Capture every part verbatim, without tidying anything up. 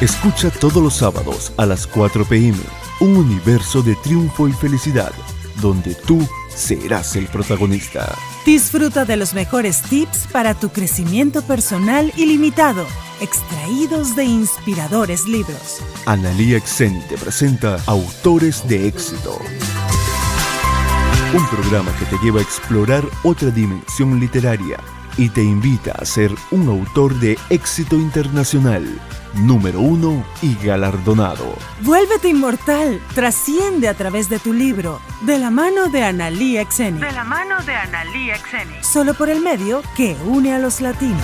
Escucha todos los sábados a las cuatro p m un universo de triunfo y felicidad, donde tú serás el protagonista. Disfruta de los mejores tips para tu crecimiento personal ilimitado, extraídos de inspiradores libros. Analía Xeni te presenta Autores de Éxito. Un programa que te lleva a explorar otra dimensión literaria y te invita a ser un autor de éxito internacional, número uno y galardonado. Vuélvete inmortal, trasciende a través de tu libro, de la mano de Analía Xeni. De la mano de Analía Xeni. Solo por el medio que une a los latinos.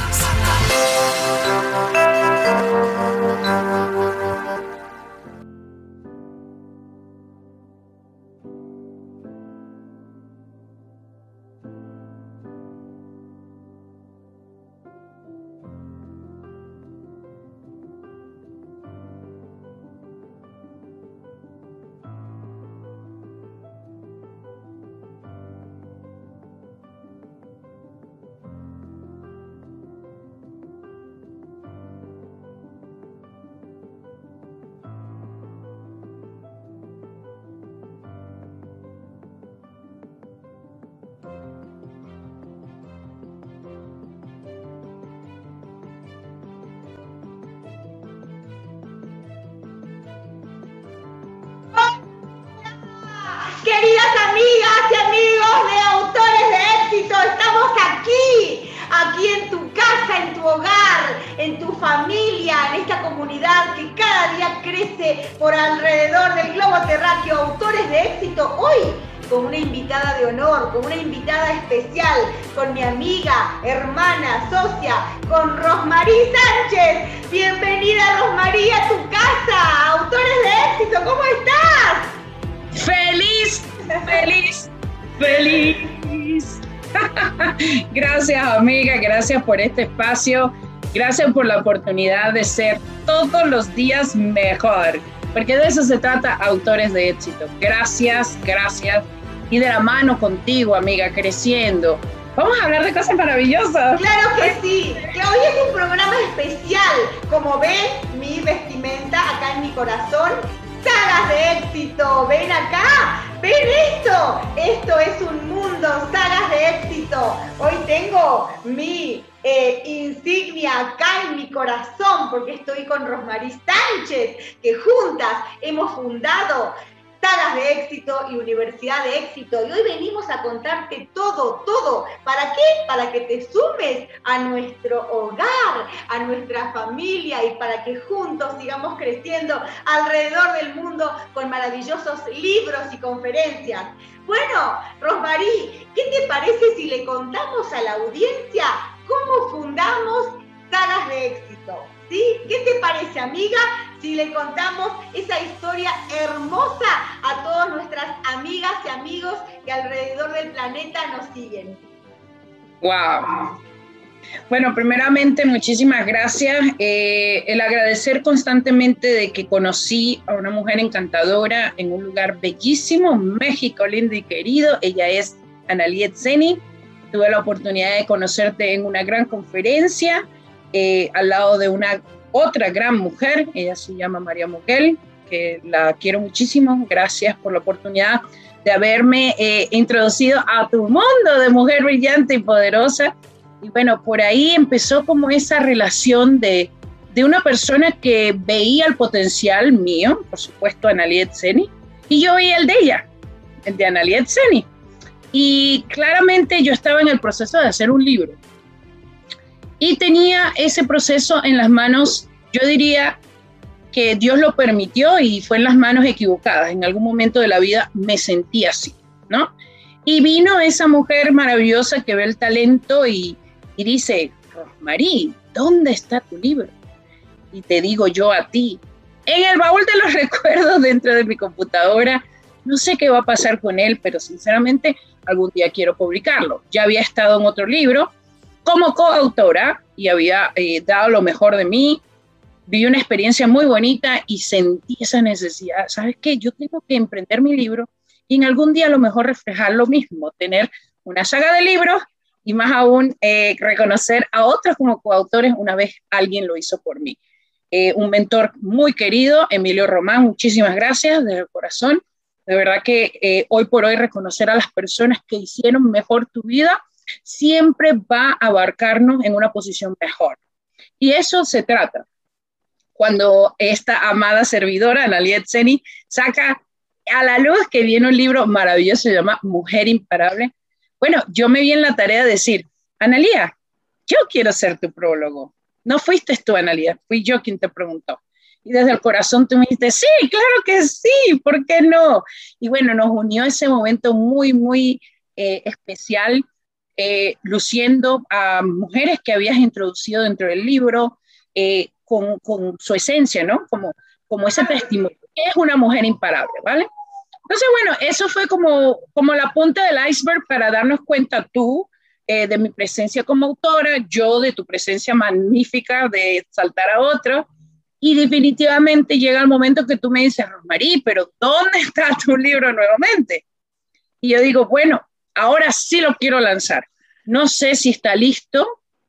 Queridas amigas y amigos de Autores de Éxito, estamos aquí, aquí en tu casa, en tu hogar, en tu familia, en esta comunidad que cada día crece por alrededor del globo terráqueo. Autores de Éxito, hoy con una invitada de honor, con una invitada especial, con mi amiga, hermana, socia, con Rosmarie Sánchez. Bienvenida, Rosmarie, a tu casa. Autores de Éxito, ¿cómo estás? ¡Feliz! ¡Feliz! ¡Feliz! Gracias, amiga, gracias por este espacio, gracias por la oportunidad de ser todos los días mejor, porque de eso se trata Autores de Éxito. Gracias, gracias, y de la mano contigo, amiga, creciendo. Vamos a hablar de cosas maravillosas. Claro que sí, que hoy es un programa especial. Como ven, mi vestimenta acá en mi corazón, sagas de éxito, ven acá, ven esto, esto es un mundo, sagas de éxito. Hoy tengo mi eh, insignia acá en mi corazón porque estoy con Rosmarie Sánchez, que juntas hemos fundado Sagas de Éxito y Universidad de Éxito, y hoy venimos a contarte todo, todo. ¿Para qué? Para que te sumes a nuestro hogar, a nuestra familia, y para que juntos sigamos creciendo alrededor del mundo con maravillosos libros y conferencias. Bueno, Rosmarie, ¿qué te parece si le contamos a la audiencia cómo fundamos Sagas de Éxito? ¿Sí? ¿Qué te parece, amiga, si le contamos esa historia hermosa a todas nuestras amigas y amigos que alrededor del planeta nos siguen? ¡Wow! Bueno, primeramente, muchísimas gracias. Eh, el agradecer constantemente de que conocí a una mujer encantadora en un lugar bellísimo, México lindo y querido. Ella es Analía Xeni. Tuve la oportunidad de conocerte en una gran conferencia, Eh, al lado de una otra gran mujer. Ella se llama María Moguel, que la quiero muchísimo. Gracias por la oportunidad de haberme eh, introducido a tu mundo de mujer brillante y poderosa. Y bueno, por ahí empezó como esa relación de, de una persona que veía el potencial mío, por supuesto, Analía Xeni, y yo veía el de ella, el de Analía Xeni. Y claramente yo estaba en el proceso de hacer un libro. Y tenía ese proceso en las manos, yo diría que Dios lo permitió y fue en las manos equivocadas. En algún momento de la vida me sentí así, ¿no? Y vino esa mujer maravillosa que ve el talento y, y dice, Rosmarie, ¿dónde está tu libro? Y te digo yo a ti, en el baúl de los recuerdos dentro de mi computadora. No sé qué va a pasar con él, pero sinceramente algún día quiero publicarlo. Ya había estado en otro libro como coautora y había eh, dado lo mejor de mí, viví una experiencia muy bonita y sentí esa necesidad. ¿Sabes qué? Yo tengo que emprender mi libro y en algún día a lo mejor reflejar lo mismo, tener una saga de libros y más aún eh, reconocer a otros como coautores una vez alguien lo hizo por mí. eh, un mentor muy querido, Emilio Román, muchísimas gracias desde el corazón. De verdad que eh, hoy por hoy reconocer a las personas que hicieron mejor tu vida siempre va a abarcarnos en una posición mejor. Y eso se trata. Cuando esta amada servidora, Analía Etzeni, saca a la luz que viene un libro maravilloso, se llama Mujer Imparable. Bueno, yo me vi en la tarea de decir, Analía, yo quiero ser tu prólogo. No fuiste tú, Analía, fui yo quien te preguntó. Y desde el corazón tú me dijiste, sí, claro que sí, ¿por qué no? Y bueno, nos unió ese momento muy, muy eh, especial, eh, luciendo a mujeres que habías introducido dentro del libro, eh, con, con su esencia, ¿no? Como, como ese testimonio. Es una mujer imparable, ¿vale? Entonces, bueno, eso fue como, como la punta del iceberg para darnos cuenta tú eh, de mi presencia como autora, yo de tu presencia magnífica de saltar a otro. Y definitivamente llega el momento que tú me dices, Rosmarie, pero ¿dónde está tu libro nuevamente? Y yo digo, bueno, ahora sí lo quiero lanzar. No sé si está listo,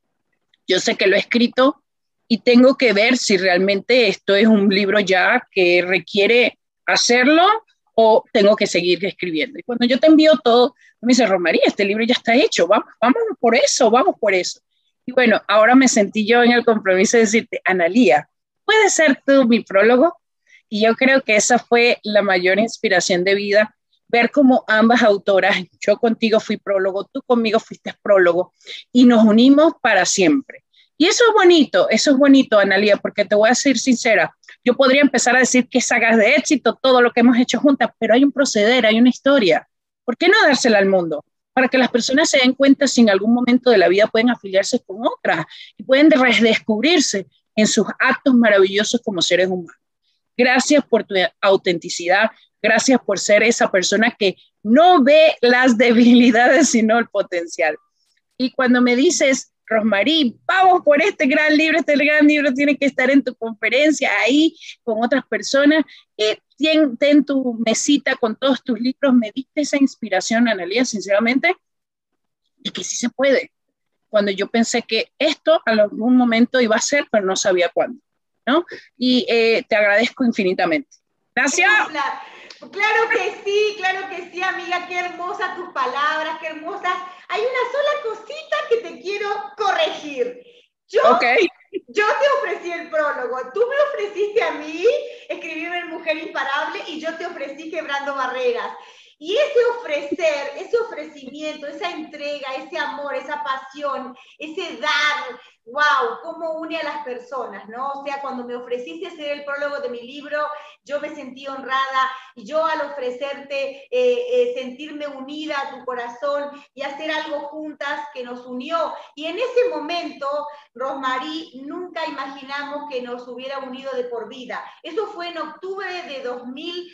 yo sé que lo he escrito y tengo que ver si realmente esto es un libro ya que requiere hacerlo o tengo que seguir escribiendo. Y cuando yo te envío todo, me dice, Rosmarie, este libro ya está hecho, vamos, vamos por eso, vamos por eso. Y bueno, ahora me sentí yo en el compromiso de decirte, Analía, ¿puedes ser tú mi prólogo? Y yo creo que esa fue la mayor inspiración de vida, ver cómo ambas autoras, yo contigo fui prólogo, tú conmigo fuiste prólogo, y nos unimos para siempre. Y eso es bonito, eso es bonito, Analía, porque te voy a ser sincera, yo podría empezar a decir que sagas de éxito, todo lo que hemos hecho juntas, pero hay un proceder, hay una historia. ¿Por qué no dársela al mundo? Para que las personas se den cuenta si en algún momento de la vida pueden afiliarse con otras y pueden redescubrirse en sus actos maravillosos como seres humanos. Gracias por tu autenticidad, gracias por ser esa persona que no ve las debilidades, sino el potencial. Y cuando me dices, Rosmarie, vamos por este gran libro, este gran libro tiene que estar en tu conferencia, ahí con otras personas, eh, ten, ten tu mesita con todos tus libros, me diste esa inspiración, Analía, sinceramente, y que sí se puede. Cuando yo pensé que esto a algún momento iba a ser, pero no sabía cuándo, ¿no? Y eh, te agradezco infinitamente. Gracias. Claro que sí, claro que sí, amiga, qué hermosas tus palabras, qué hermosas. Hay una sola cosita que te quiero corregir. Yo, okay. yo te ofrecí el prólogo, tú me ofreciste a mí escribirme Mujer Imparable y yo te ofrecí Quebrando Barreras. Y ese ofrecer, ese ofrecimiento, esa entrega, ese amor, esa pasión, ese dar, wow, cómo une a las personas, ¿no? O sea, cuando me ofreciste ser el prólogo de mi libro, yo me sentí honrada y yo al ofrecerte, eh, eh, sentirme unida a tu corazón y hacer algo juntas que nos unió. Y en ese momento, Rosmarie, nunca imaginamos que nos hubiera unido de por vida. Eso fue en octubre de dos mil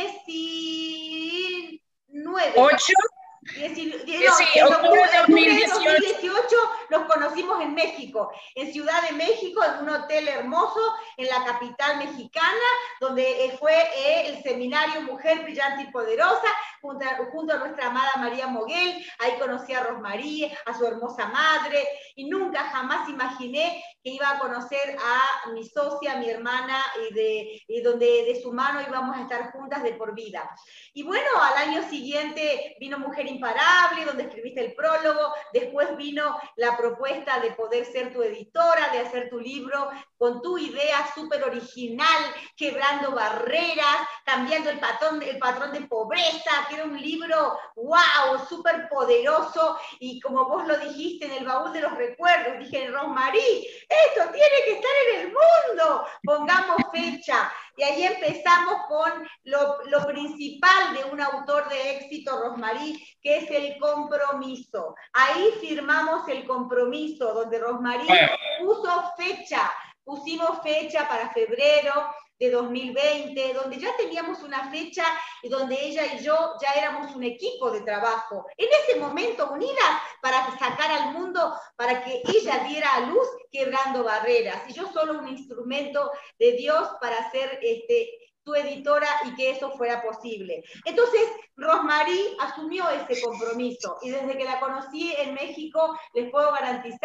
diecinueve. ¿Ocho? Dieci, die, no, sí, en octubre de dos mil dieciocho nos conocimos en México, en Ciudad de México, en un hotel hermoso, en la capital mexicana, donde fue eh, el seminario Mujer Brillante y Poderosa, junto a, junto a nuestra amada María Moguel. Ahí conocí a Rosmarie, a su hermosa madre, y nunca jamás imaginé que iba a conocer a mi socia, mi hermana, y, de, y donde de su mano íbamos a estar juntas de por vida. Y bueno, al año siguiente vino Mujer Imparable, donde escribiste el prólogo, después vino la propuesta de poder ser tu editora, de hacer tu libro con tu idea súper original, quebrando barreras, cambiando el patrón, el patrón de pobreza, que era un libro, wow, súper poderoso, y como vos lo dijiste en el baúl de los recuerdos, dije, Rosmarie, esto tiene que estar en el mundo, pongamos fecha. Y ahí empezamos con lo, lo principal de un autor de éxito, Rosmarie, que es el compromiso. Ahí firmamos el compromiso, donde Rosmarie puso fecha, pusimos fecha para febrero de dos mil veinte, donde ya teníamos una fecha y donde ella y yo ya éramos un equipo de trabajo, en ese momento unidas para sacar al mundo, para que ella diera a luz Quebrando Barreras, y yo solo un instrumento de Dios para ser este, tu editora y que eso fuera posible. Entonces, Rosmarie asumió ese compromiso, y desde que la conocí en México, les puedo garantizar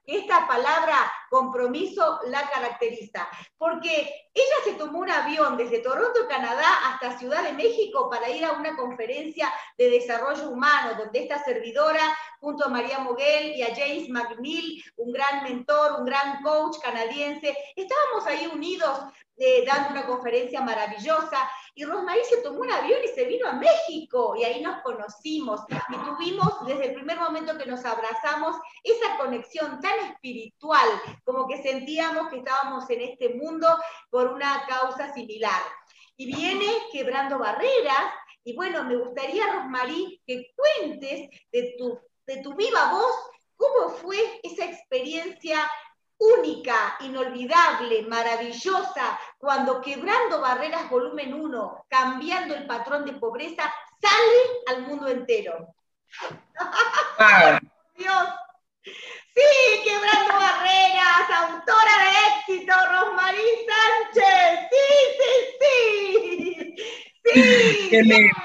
que esta palabra compromiso la caracteriza, porque ella se tomó un avión desde Toronto, Canadá, hasta Ciudad de México para ir a una conferencia de desarrollo humano, donde esta servidora, junto a María Moguel y a James McNeil, un gran mentor, un gran coach canadiense, estábamos ahí unidos eh, dando una conferencia maravillosa, y Rosmarie se tomó un avión y se vino a México, y ahí nos conocimos, y tuvimos desde el primer momento que nos abrazamos esa conexión tan espiritual, como que sentíamos que estábamos en este mundo por una causa similar. Y viene Quebrando Barreras, y bueno, me gustaría, Rosmarie, que cuentes de tu, de tu viva voz cómo fue esa experiencia única, inolvidable, maravillosa, cuando Quebrando Barreras volumen uno, cambiando el patrón de pobreza, sale al mundo entero. Wow. Dios. Sí, Quebrando Barreras, autora de éxito, Rosmarie Sánchez. Sí, sí, sí. Sí. Qué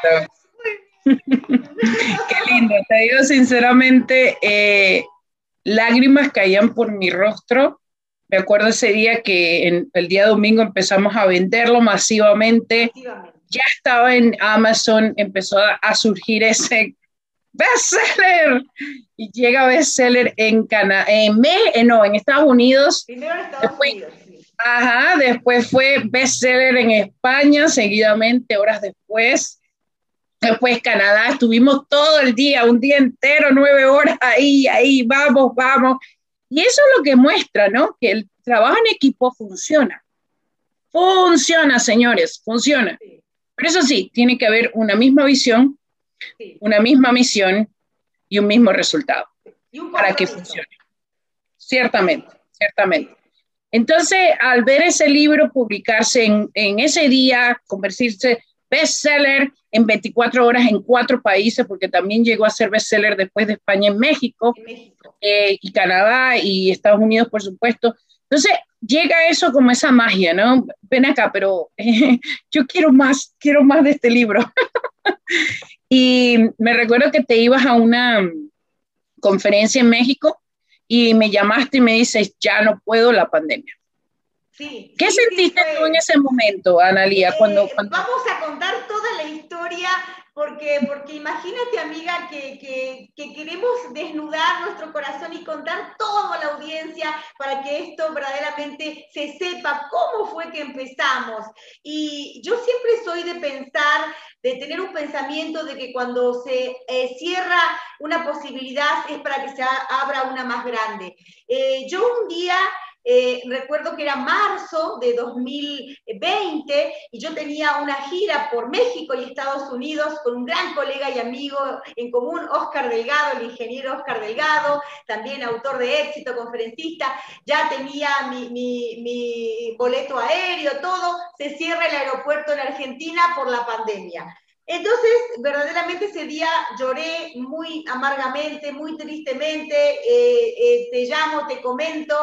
lindo. Qué lindo. Te digo sinceramente, eh, lágrimas caían por mi rostro. Me acuerdo ese día que en, el día domingo empezamos a venderlo masivamente. masivamente. Ya estaba en Amazon, empezó a, a surgir ese bestseller. Y llega bestseller en Canadá, en, en, no, en Estados Unidos. Primero en Estados después, Unidos, sí. Ajá, después fue bestseller en España, seguidamente, horas después. Después Canadá, estuvimos todo el día, un día entero, nueve horas ahí, ahí, vamos, vamos. Y eso es lo que muestra, ¿no? Que el trabajo en equipo funciona. Funciona, señores, funciona. Sí. Pero eso sí, tiene que haber una misma visión, sí, una misma misión y un mismo resultado y un para que funcione. Ciertamente, ciertamente. Entonces, al ver ese libro publicarse en, en ese día, convertirse bestseller en veinticuatro horas en cuatro países, porque también llegó a ser bestseller después de España en México, en México. Eh, y Canadá y Estados Unidos, por supuesto. Entonces llega eso como esa magia, ¿no? Ven acá, pero eh, yo quiero más, quiero más de este libro. Y me recuerdo que te ibas a una conferencia en México y me llamaste y me dices, ya no puedo, la pandemia. Sí, ¿Qué sí, sentiste sí, tú en ese momento, Analía? Eh, cuando, cuando... Vamos a contar toda la historia, porque, porque imagínate, amiga, que, que, que queremos desnudar nuestro corazón y contar todo a la audiencia para que esto verdaderamente se sepa cómo fue que empezamos. Y yo siempre soy de pensar, de tener un pensamiento de que cuando se eh, cierra una posibilidad es para que se abra una más grande. Eh, yo un día... Eh, recuerdo que era marzo de dos mil veinte y yo tenía una gira por México y Estados Unidos con un gran colega y amigo en común, Oscar Delgado, el ingeniero Oscar Delgado, también autor de éxito, conferencista. Ya tenía mi, mi, mi boleto aéreo, todo. Se cierra el aeropuerto en Argentina por la pandemia. Entonces, verdaderamente ese día lloré muy amargamente, muy tristemente. eh, eh, te llamo, te comento.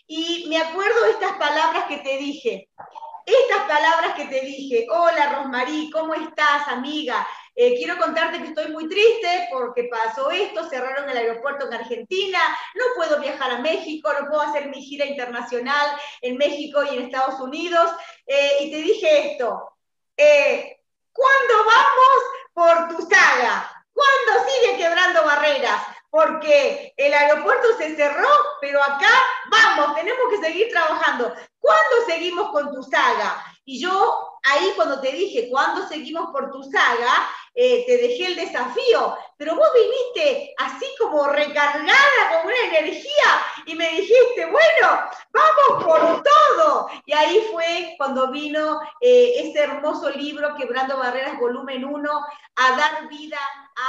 Y me acuerdo de estas palabras que te dije, estas palabras que te dije, hola Rosmarie, ¿cómo estás, amiga? Eh, quiero contarte que estoy muy triste porque pasó esto, cerraron el aeropuerto en Argentina, no puedo viajar a México, no puedo hacer mi gira internacional en México y en Estados Unidos, eh, y te dije esto, eh, ¿cuándo vamos por tu saga? ¿Cuándo sigue Quebrando Barreras? Porque el aeropuerto se cerró, pero acá vamos, tenemos que seguir trabajando. ¿Cuándo seguimos con tu saga? Y yo ahí cuando te dije, ¿cuándo seguimos por tu saga? Eh, te dejé el desafío, pero vos viniste así como recargada con una energía y me dijiste, bueno, vamos por todo. Y ahí fue cuando vino eh, ese hermoso libro, Quebrando Barreras, volumen uno, a dar vida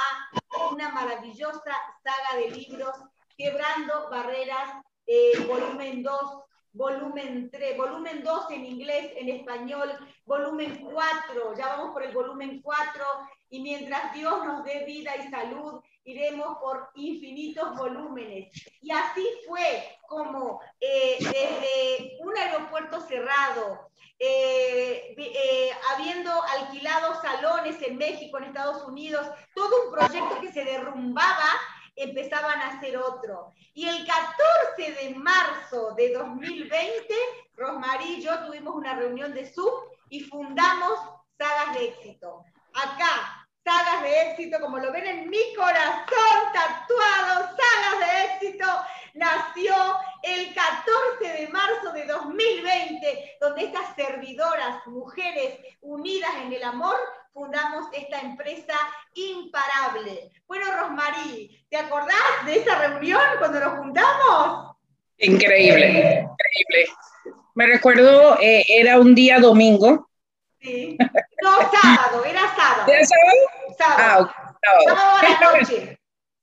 a una maravillosa saga de libros, Quebrando Barreras, eh, volumen dos, volumen tres, volumen dos en inglés, en español, volumen cuatro, ya vamos por el volumen cuatro, y mientras Dios nos dé vida y salud, iremos por infinitos volúmenes. Y así fue como eh, desde un aeropuerto cerrado, eh, eh, habiendo alquilado salones en México, en Estados Unidos, todo un proyecto que se derrumbaba, empezaban a hacer otro. Y el catorce de marzo de dos mil veinte, Rosmarie y yo tuvimos una reunión de Zoom y fundamos Sagas de Éxito. Acá, Sagas de Éxito, como lo ven en mi corazón tatuado, Sagas de Éxito, nació el catorce de marzo de dos mil veinte, donde estas servidoras, mujeres unidas en el amor, fundamos esta empresa imparable. Bueno, Rosmarie, ¿te acordás de esa reunión cuando nos juntamos? Increíble, increíble. Me recuerdo, eh, era un día domingo. Sí. No, sábado, era sábado. ¿Era sábado? Sábado. Ah, okay, sábado. Sábado a la noche.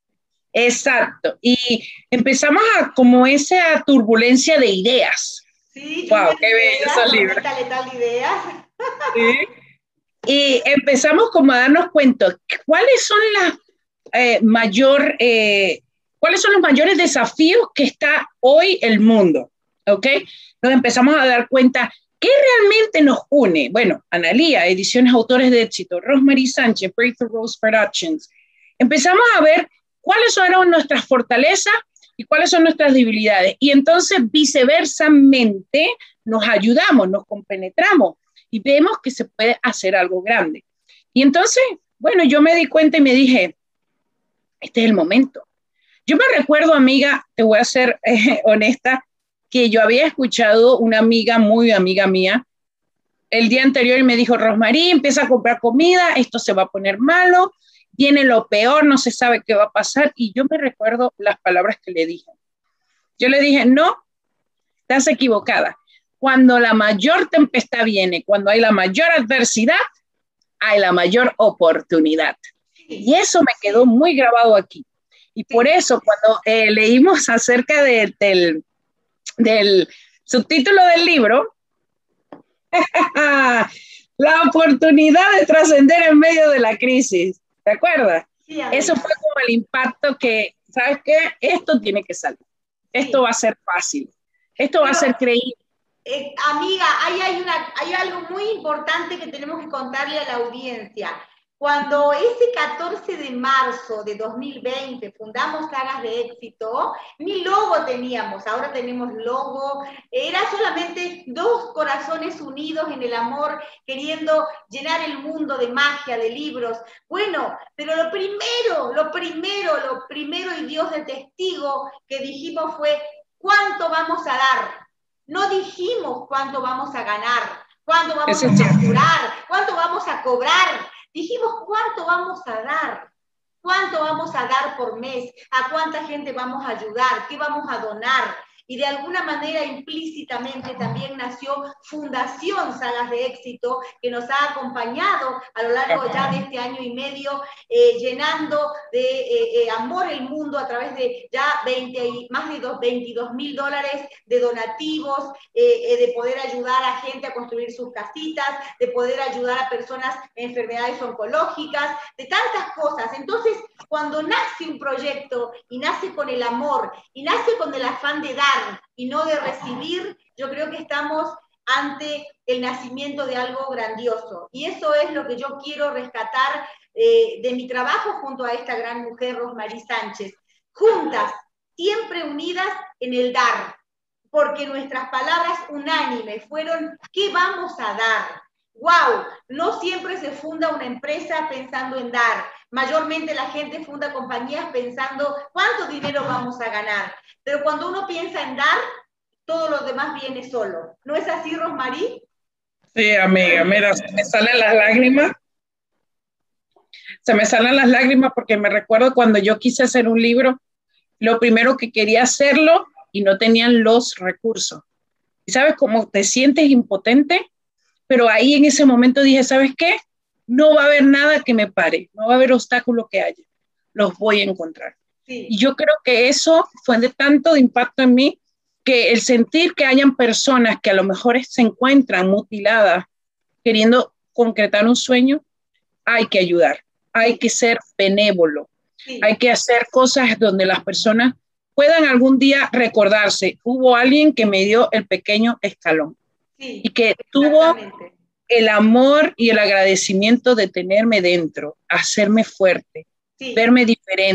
Exacto. Y empezamos a como esa turbulencia de ideas. Sí, wow, qué bello ese libro. Letal de ideas. Sí. Y empezamos como a darnos cuenta cuáles son las eh, mayor, eh, cuáles son los mayores desafíos que está hoy el mundo, ¿ok? Nos empezamos a dar cuenta qué realmente nos une. Bueno, Analía, Ediciones Autores de Éxito, Rosmarie Sánchez, Breakthrough Rose Productions. Empezamos a ver cuáles son nuestras fortalezas y cuáles son nuestras debilidades. Y entonces viceversamente nos ayudamos, nos compenetramos y vemos que se puede hacer algo grande. Y entonces, bueno, yo me di cuenta y me dije, este es el momento. Yo me recuerdo, amiga, te voy a ser eh, honesta, que yo había escuchado una amiga, muy amiga mía, el día anterior y me dijo, Rosmarie, empieza a comprar comida, esto se va a poner malo, viene lo peor, no se sabe qué va a pasar. Y yo me recuerdo las palabras que le dije. Yo le dije, no, estás equivocada. Cuando la mayor tempestad viene, cuando hay la mayor adversidad, hay la mayor oportunidad. Y eso me quedó muy grabado aquí. Y por eso, cuando eh, leímos acerca de, del, del subtítulo del libro, la oportunidad de trascender en medio de la crisis, ¿te acuerdas? Sí, eso fue como el impacto que, ¿sabes qué? Esto tiene que salir. Esto sí. va a ser fácil. Esto Pero, va a ser creíble. Eh, amiga, ahí hay, una, hay algo muy importante que tenemos que contarle a la audiencia. Cuando ese catorce de marzo de dos mil veinte fundamos Sagas de Éxito, ni logo teníamos, ahora tenemos logo, era solamente dos corazones unidos en el amor, queriendo llenar el mundo de magia, de libros. Bueno, pero lo primero, lo primero, lo primero, y Dios de testigo, que dijimos fue, ¿cuánto vamos a dar? No dijimos cuánto vamos a ganar, cuánto vamos a facturar, cuánto vamos a cobrar. Dijimos cuánto vamos a dar, cuánto vamos a dar por mes, a cuánta gente vamos a ayudar, qué vamos a donar. Y de alguna manera implícitamente también nació Fundación Sagas de Éxito, que nos ha acompañado a lo largo ya de este año y medio, eh, llenando de eh, eh, amor el mundo a través de ya veinte, más de veintidós mil dólares de donativos, eh, eh, de poder ayudar a gente a construir sus casitas, de poder ayudar a personas en enfermedades oncológicas, de tantas cosas. Entonces, cuando nace un proyecto y nace con el amor y nace con el afán de dar, y no de recibir, yo creo que estamos ante el nacimiento de algo grandioso. Y eso es lo que yo quiero rescatar eh, de mi trabajo junto a esta gran mujer, Rosmarie Sánchez. Juntas, siempre unidas en el dar, porque nuestras palabras unánimes fueron, ¿qué vamos a dar? ¡Wow! No siempre se funda una empresa pensando en dar. Mayormente la gente funda compañías pensando cuánto dinero vamos a ganar. Pero cuando uno piensa en dar, todo lo demás viene solo. ¿No es así, Rosmarie? Sí, amiga, mira, se me salen las lágrimas. Se me salen las lágrimas porque me recuerdo cuando yo quise hacer un libro, lo primero que quería hacerlo y no tenían los recursos. ¿Y sabes cómo te sientes impotente? Pero ahí en ese momento dije, ¿sabes qué? No va a haber nada que me pare, no va a haber obstáculo que haya, los voy a encontrar. Sí. Y yo creo que eso fue de tanto de impacto en mí, que el sentir que hayan personas que a lo mejor se encuentran mutiladas, queriendo concretar un sueño, hay que ayudar, hay que ser benévolo, sí. Hay que hacer cosas donde las personas puedan algún día recordarse, hubo alguien que me dio el pequeño escalón. Sí, y que tuvo el amor y el agradecimiento de tenerme dentro, hacerme fuerte, sí. Verme diferente,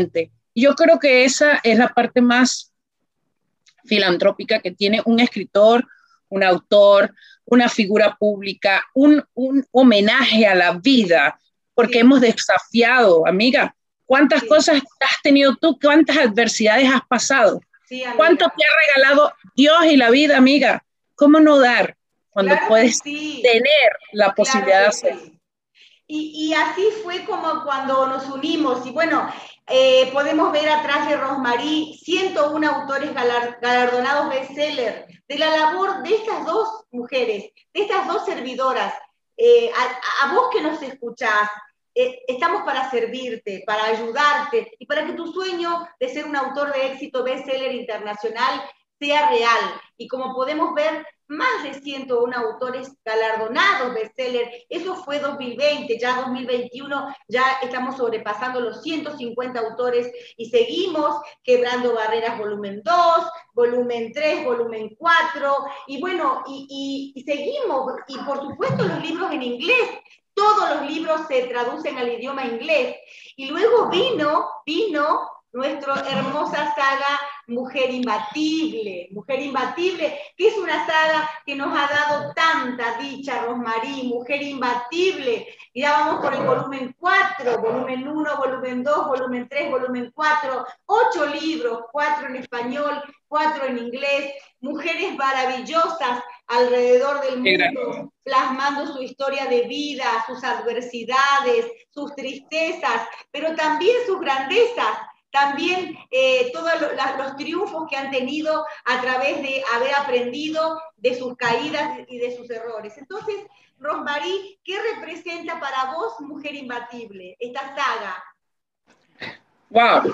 Yo creo que esa es la parte más filantrópica que tiene un escritor, un autor, una figura pública, un, un homenaje a la vida, porque sí. hemos desafiado, amiga, ¿cuántas sí. cosas has tenido tú? ¿Cuántas adversidades has pasado? Sí, ¿cuánto te ha regalado Dios y la vida, amiga? ¿Cómo no dar cuando claro puedes sí. tener la posibilidad claro de hacerlo? Sí. Y, y así fue como cuando nos unimos. Y bueno, eh, podemos ver atrás de Rosmarie ciento uno autores galar, galardonados bestseller, de la labor de estas dos mujeres, de estas dos servidoras. Eh, a, a vos que nos escuchás, eh, estamos para servirte, para ayudarte y para que tu sueño de ser un autor de éxito bestseller internacional sea real. Y como podemos ver, más de ciento uno autores galardonados bestseller. Eso fue dos mil veinte, ya dos mil veintiuno ya estamos sobrepasando los ciento cincuenta autores y seguimos quebrando barreras volumen dos, volumen tres, volumen cuatro, y bueno, y, y, y seguimos, y por supuesto los libros en inglés. Todos los libros se traducen al idioma inglés. Y luego vino, vino nuestra hermosa saga Mujer Imbatible, Mujer Imbatible, que es una saga que nos ha dado tanta dicha, Rosmarie, Mujer Imbatible. Y ya vamos por el volumen cuatro, volumen uno, volumen dos, volumen tres, volumen cuatro, ocho libros, cuatro en español, cuatro en inglés, mujeres maravillosas alrededor del mundo, plasmando su historia de vida, sus adversidades, sus tristezas, pero también sus grandezas. También eh, todos los, los triunfos que han tenido a través de haber aprendido de sus caídas y de sus errores. Entonces, Rosmarie, ¿qué representa para vos Mujer Imbatible, esta saga? Wow.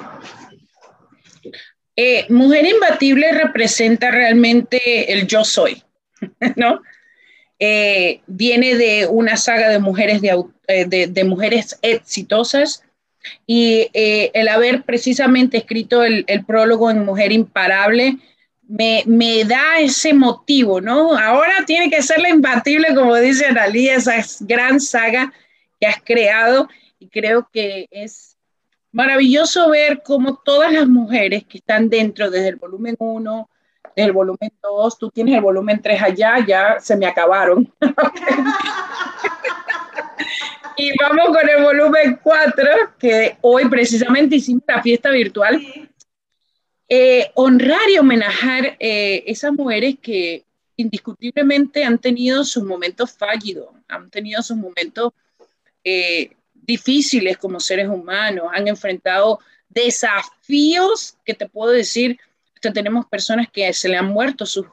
Eh, Mujer Imbatible representa realmente el yo soy, ¿no? Eh, viene de una saga de mujeres, de, de, de mujeres exitosas. Y eh, el haber precisamente escrito el, el prólogo en Mujer Imparable me, me da ese motivo, ¿no? Ahora tiene que ser la imbatible, como dice Analía, esa gran saga que has creado, y creo que es maravilloso ver cómo todas las mujeres que están dentro, desde el volumen uno, desde el volumen dos, tú tienes el volumen tres allá, ya se me acabaron. Y vamos con el volumen cuatro, que hoy precisamente hicimos la fiesta virtual. Eh, honrar y homenajar eh, esas mujeres que indiscutiblemente han tenido sus momentos fallidos, han tenido sus momentos eh, difíciles como seres humanos, han enfrentado desafíos que te puedo decir, que tenemos personas que se le han muerto sus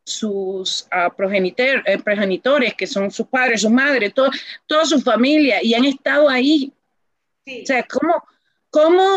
sus uh, progenitor, eh, progenitores, que son sus padres, sus madres, todo, toda su familia, y han estado ahí. Sí. O sea, ¿cómo, cómo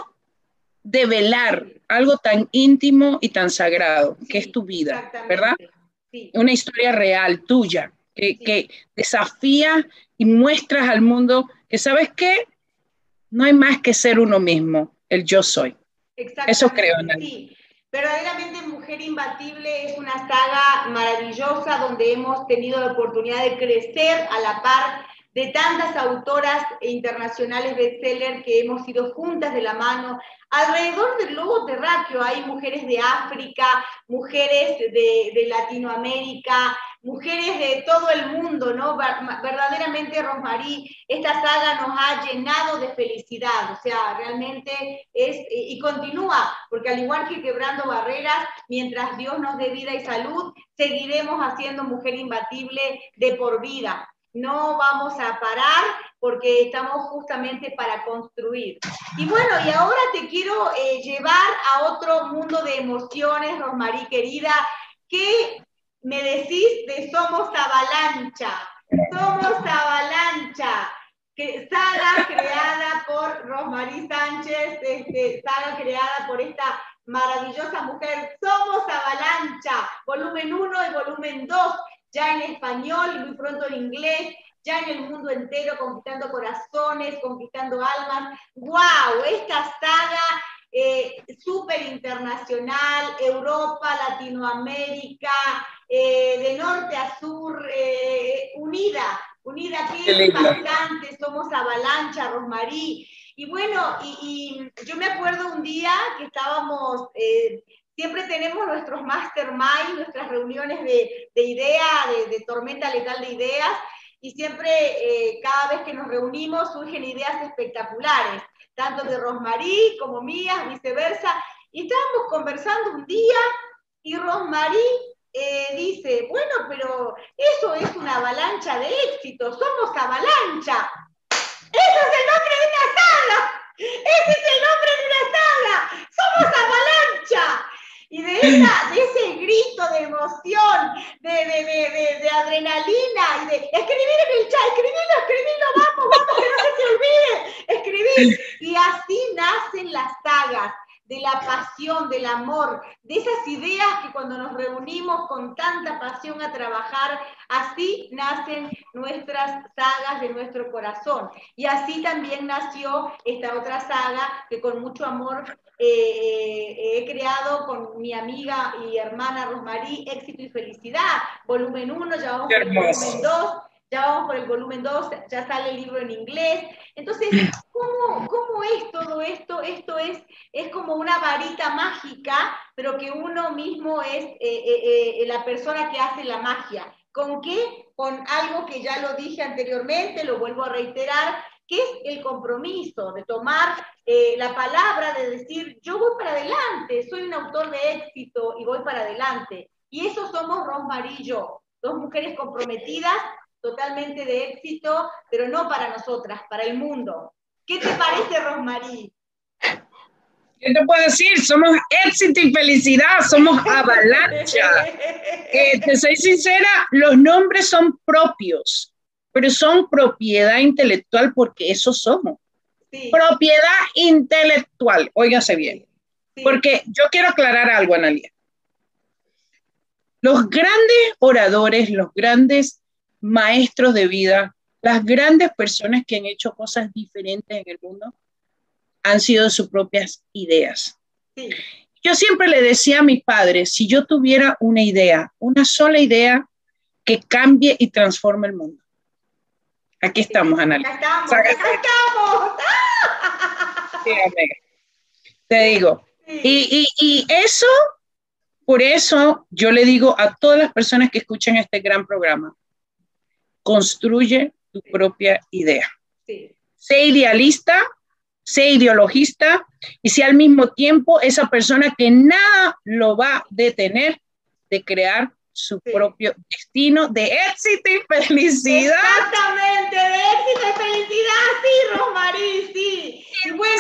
develar algo tan íntimo y tan sagrado, sí, que es tu vida, ¿verdad? Sí. Una historia real, tuya, que, sí. que desafía y muestras al mundo que, ¿sabes qué? No hay más que ser uno mismo, el yo soy. Eso creo, Ana. Sí. Verdaderamente Mujer Imbatible es una saga maravillosa donde hemos tenido la oportunidad de crecer a la par de tantas autoras internacionales bestseller que hemos ido juntas de la mano. Alrededor del globo terráqueo hay mujeres de África, mujeres de, de Latinoamérica, mujeres de todo el mundo, ¿no? Verdaderamente, Rosmarie, esta saga nos ha llenado de felicidad, o sea, realmente es, y continúa, porque al igual que Quebrando Barreras, mientras Dios nos dé vida y salud, seguiremos haciendo Mujer Imbatible de por vida. No vamos a parar porque estamos justamente para construir. Y bueno, y ahora te quiero eh, llevar a otro mundo de emociones, Rosmarie querida. ¿Qué me decís de Somos Avalancha? Somos Avalancha, que, saga creada por Rosmarie Sánchez, este, saga creada por esta maravillosa mujer. Somos Avalancha, volumen uno y volumen dos. Ya en español y muy pronto en inglés, ya en el mundo entero, conquistando corazones, conquistando almas. ¡Wow! Esta saga eh, súper internacional, Europa, Latinoamérica, eh, de norte a sur, eh, unida, unida, que es bastante, Somos Avalancha, Rosmarie. Y bueno, y, y yo me acuerdo un día que estábamos, eh, siempre tenemos nuestros mastermind, nuestras reuniones de, de idea, de, de tormenta letal de ideas, y siempre, eh, cada vez que nos reunimos, surgen ideas espectaculares, tanto de Rosmarie como mías, viceversa. Y estábamos conversando un día, y Rosmarie eh, dice, bueno, pero eso es una avalancha de éxito, somos avalancha. ¡Ese es el nombre de una saga! ¡Ese es el nombre de una saga! ¡Somos avalancha! Y de, esa, de ese grito de emoción, de, de, de, de, de adrenalina, y de escribir en el chat, escribirlo, escribirlo, vamos, vamos, que no se te olvide, escribir. Y así nacen las sagas, de la pasión, del amor, de esas ideas que cuando nos reunimos con tanta pasión a trabajar, así nacen nuestras sagas de nuestro corazón. Y así también nació esta otra saga que con mucho amor eh, he creado con mi amiga y hermana Rosmarie, Éxito y Felicidad, volumen uno, ya vamos por el volumen dos. Ya vamos por el volumen dos, ya sale el libro en inglés. Entonces, ¿cómo, cómo es todo esto? Esto es, es como una varita mágica, pero que uno mismo es eh, eh, eh, la persona que hace la magia. ¿Con qué? Con algo que ya lo dije anteriormente, lo vuelvo a reiterar, que es el compromiso de tomar eh, la palabra, de decir, yo voy para adelante, soy un autor de éxito y voy para adelante. Y eso somos Rosmarie y yo, dos mujeres comprometidas, totalmente de éxito, pero no para nosotras, para el mundo. ¿Qué te parece, Rosmarie? ¿Qué te puedo decir? Somos éxito y felicidad, somos avalancha. Eh, te soy sincera, los nombres son propios, pero son propiedad intelectual porque eso somos. Sí. Propiedad intelectual, óigase bien. Sí. Porque yo quiero aclarar algo, Analía. Los grandes oradores, los grandes maestros de vida, las grandes personas que han hecho cosas diferentes en el mundo, han sido sus propias ideas. Sí. Yo siempre le decía a mis padres, si yo tuviera una idea, una sola idea que cambie y transforme el mundo. Aquí estamos, Analia. Acá estamos, acá estamos. Sí, amiga. Te digo. Sí. Y, y, y eso, por eso yo le digo a todas las personas que escuchan este gran programa, construye tu sí. propia idea. Sí. Sé idealista, sé ideologista y sé al mismo tiempo esa persona que nada lo va a detener de crear su sí. propio destino de éxito y felicidad. Exactamente, de éxito y felicidad, sí, Rosmarie, sí. Y bueno,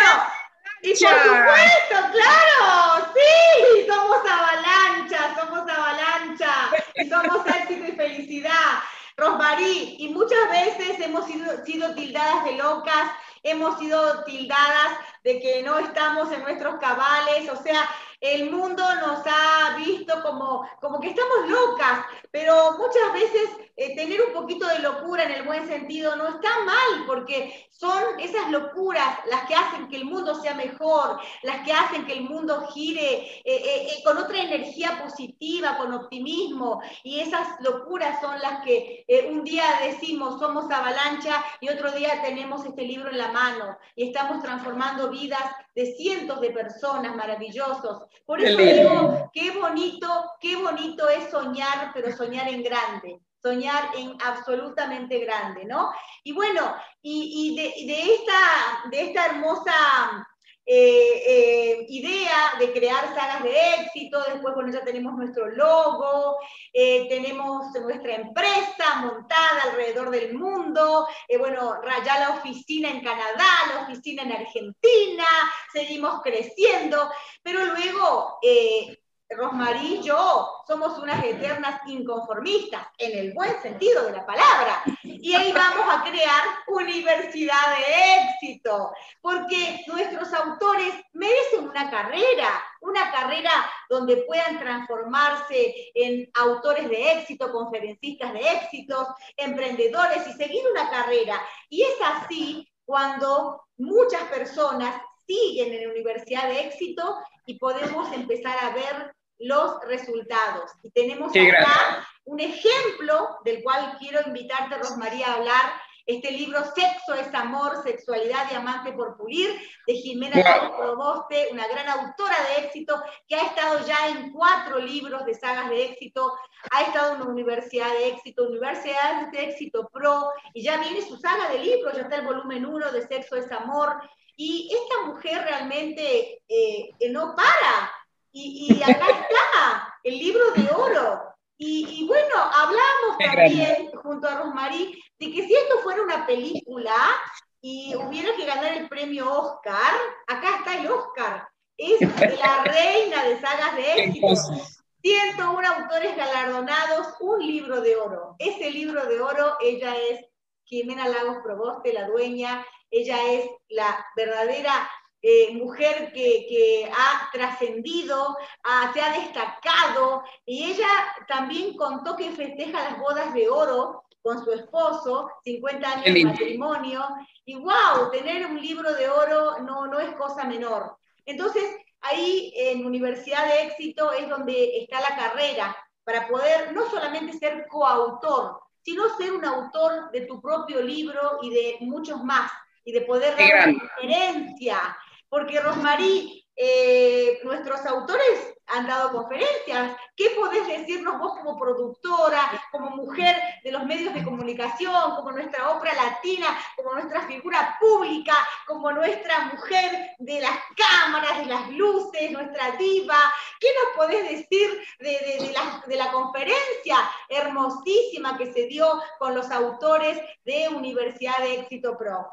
y por supuesto, claro, sí, somos avalancha, somos avalancha, y somos éxito y felicidad. Rosmarie, y muchas veces hemos sido, sido tildadas de locas, hemos sido tildadas de que no estamos en nuestros cabales, o sea, el mundo nos ha visto como, como que estamos locas, pero muchas veces eh, tener un poquito de locura en el buen sentido no está mal, porque son esas locuras las que hacen que el mundo sea mejor, las que hacen que el mundo gire eh, eh, eh, con otra energía positiva, con optimismo, y esas locuras son las que eh, un día decimos somos avalancha y otro día tenemos este libro en la mano y estamos transformando vidas de cientos de personas maravillosos. Por eso digo, qué bonito, qué bonito es soñar, pero soñar en grande, soñar en absolutamente grande, ¿no? Y bueno, y, y de, de, esta, de esta hermosa eh, eh, idea de crear sagas de éxito, después, bueno, ya tenemos nuestro logo, eh, tenemos nuestra empresa montada alrededor del mundo, eh, bueno, ya la oficina en Canadá, la oficina en Argentina, seguimos creciendo, pero luego... Eh, Rosmarie y yo somos unas eternas inconformistas, en el buen sentido de la palabra, y ahí vamos a crear universidad de éxito, porque nuestros autores merecen una carrera, una carrera donde puedan transformarse en autores de éxito, conferencistas de éxitos, emprendedores, y seguir una carrera, y es así cuando muchas personas siguen en la universidad de éxito y podemos empezar a ver los resultados. Y tenemos acá un ejemplo del cual quiero invitarte, Rosmarie, a hablar, este libro Sexo es Amor, Sexualidad, Diamante por Pulir, de Jimena Lagos Proboste, una gran autora de éxito, que ha estado ya en cuatro libros de sagas de éxito, ha estado en una universidad de éxito, Universidad de Éxito Pro, y ya viene su saga de libros, ya está el volumen uno de Sexo es Amor, y esta mujer realmente eh, no para, y, y acá está, el libro de oro. Y, y bueno, hablamos también, junto a Rosmarie, de que si esto fuera una película y hubiera que ganar el premio Oscar, acá está el Oscar, es la reina de sagas de éxito. ciento uno autores galardonados, un libro de oro. Ese libro de oro, ella es Jimena Lagos Proboste, la dueña, ella es la verdadera eh, mujer que, que ha trascendido, ha, se ha destacado, y ella también contó que festeja las bodas de oro con su esposo, cincuenta años de matrimonio, y wow, tener un libro de oro no, no es cosa menor. Entonces, ahí en Universidad de Éxito es donde está la carrera, para poder no solamente ser coautor, sino ser un autor de tu propio libro y de muchos más, y de poder dar una conferencia, porque Rosmarie, eh, nuestros autores han dado conferencias. ¿Qué podés decirnos vos como productora, como mujer de los medios de comunicación, como nuestra ópera latina, como nuestra figura pública, como nuestra mujer de las cámaras, de las luces, nuestra diva? ¿Qué nos podés decir de, de, de, la, de la conferencia hermosísima que se dio con los autores de Universidad de Éxito Pro?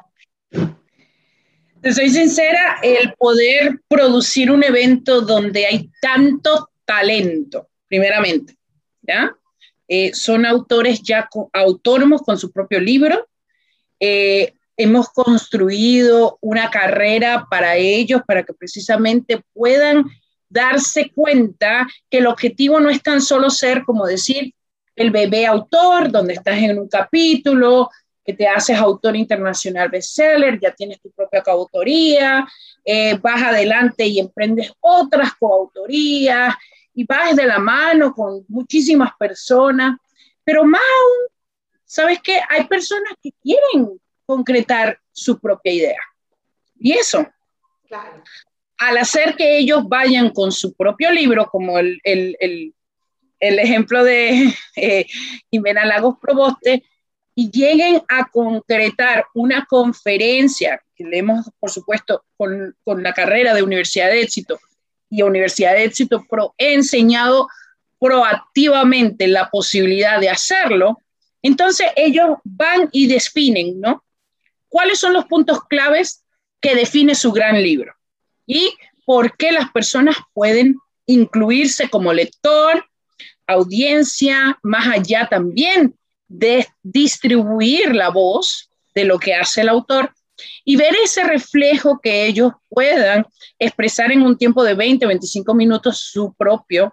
Te soy sincera, el poder producir un evento donde hay tanto talento, primeramente, ¿ya? Eh, son autores ya autónomos con su propio libro, eh, hemos construido una carrera para ellos, para que precisamente puedan darse cuenta que el objetivo no es tan solo ser, como decir, el bebé autor, donde estás en un capítulo, que te haces autor internacional bestseller, ya tienes tu propia coautoría, eh, vas adelante y emprendes otras coautorías, y vas de la mano con muchísimas personas, pero más aún, ¿sabes qué? Hay personas que quieren concretar su propia idea, y eso, claro, al hacer que ellos vayan con su propio libro, como el, el, el, el ejemplo de eh, Jimena Lagos Proboste, y lleguen a concretar una conferencia que leemos, por supuesto, con, con la carrera de Universidad de Éxito y Universidad de Éxito Pro, he enseñado proactivamente la posibilidad de hacerlo. Entonces ellos van y definen, ¿no? ¿Cuáles son los puntos claves que define su gran libro? Y por qué las personas pueden incluirse como lector, audiencia, más allá también de distribuir la voz de lo que hace el autor y ver ese reflejo que ellos puedan expresar en un tiempo de veinte, veinticinco minutos su propio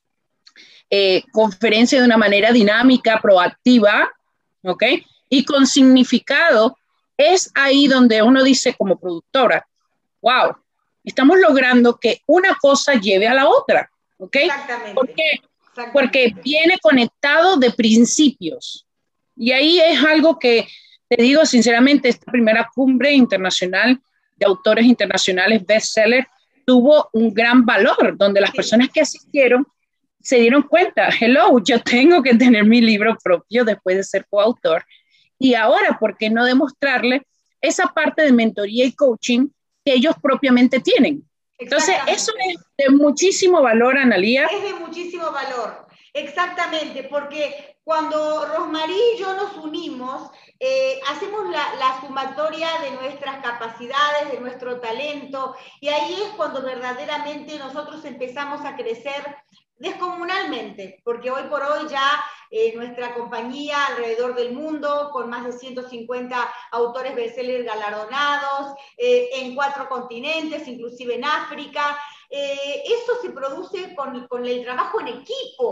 eh, conferencia de una manera dinámica, proactiva, ¿ok? Y con significado. Es ahí donde uno dice como productora, wow, estamos logrando que una cosa lleve a la otra, ¿ok? Exactamente. ¿Por qué? Porque viene conectado de principios. Y ahí es algo que, te digo sinceramente, esta primera cumbre internacional de autores internacionales bestseller tuvo un gran valor, donde las personas que asistieron se dieron cuenta, hello, yo tengo que tener mi libro propio después de ser coautor. Y ahora, ¿por qué no demostrarle esa parte de mentoría y coaching que ellos propiamente tienen? Entonces, eso es de muchísimo valor, Analía. Es de muchísimo valor, exactamente, porque cuando Rosmarie y yo nos unimos, eh, hacemos la, la sumatoria de nuestras capacidades, de nuestro talento, y ahí es cuando verdaderamente nosotros empezamos a crecer descomunalmente, porque hoy por hoy ya eh, nuestra compañía alrededor del mundo, con más de ciento cincuenta autores bestseller galardonados, eh, en cuatro continentes, inclusive en África, eh, eso se produce con, con el trabajo en equipo.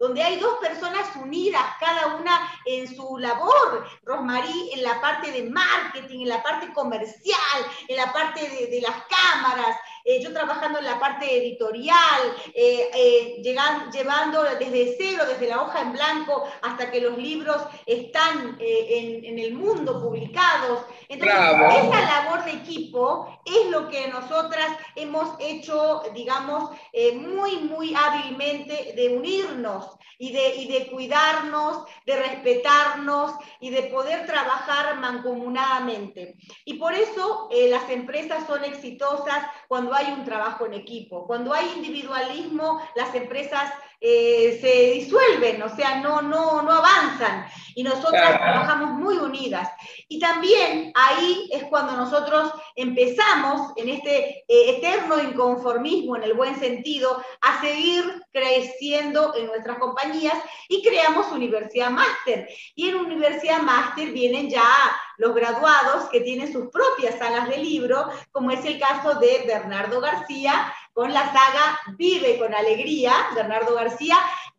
donde hay dos personas unidas, cada una en su labor. Rosmarie en la parte de marketing, en la parte comercial, en la parte de, de las cámaras, eh, yo trabajando en la parte editorial, eh, eh, llegan, llevando desde cero, desde la hoja en blanco, hasta que los libros están eh, en, en el mundo publicados. Entonces, Bravo. Esa labor de equipo es lo que nosotras hemos hecho, digamos, eh, muy, muy hábilmente, de unirnos y de, y de cuidarnos, de respetarnos y de poder trabajar mancomunadamente. Y por eso eh, las empresas son exitosas cuando hay un trabajo en equipo. Cuando hay individualismo, las empresas eh, se disuelven, o sea, no, no, no avanzan. Y nosotras trabajamos muy unidas. Y también ahí es cuando nosotros empezamos, en este eh, eterno inconformismo, en el buen sentido, a seguir creciendo en nuestras compañías y creamos Universidad Máster. Y en Universidad Máster vienen ya los graduados que tienen sus propias sagas de libro, como es el caso de Bernardo García, con la saga Vive con Alegría. Bernardo García,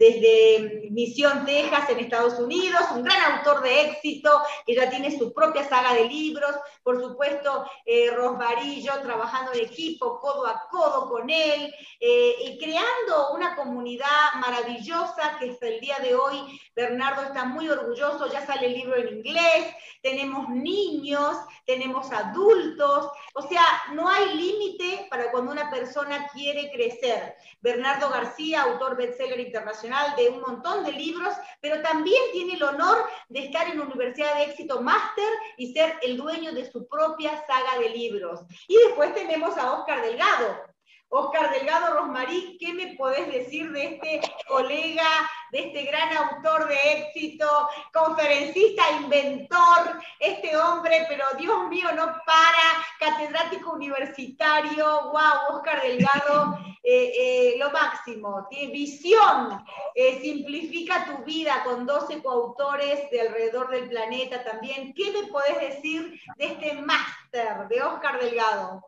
desde Misión, Texas, en Estados Unidos, un gran autor de éxito, que ya tiene su propia saga de libros. Por supuesto, eh, Rosmarie y yo trabajando en equipo, codo a codo con él, eh, y creando una comunidad maravillosa que hasta el día de hoy Bernardo está muy orgulloso. Ya sale el libro en inglés, tenemos niños, tenemos adultos, o sea, no hay límite para cuando una persona quiere crecer. Bernardo García, autor bestseller internacional de un montón de libros, pero también tiene el honor de estar en Universidad de Éxito Máster y ser el dueño de su propia saga de libros. Y después tenemos a Oscar Delgado. Oscar Delgado, Rosmarie, ¿qué me podés decir de este colega, de este gran autor de éxito, conferencista, inventor, este hombre, pero Dios mío, no para, catedrático universitario? ¡Wow! Oscar Delgado, eh, eh, lo máximo, tiene visión, eh, simplifica tu vida con doce coautores de alrededor del planeta también. ¿Qué me podés decir de este máster de Oscar Delgado?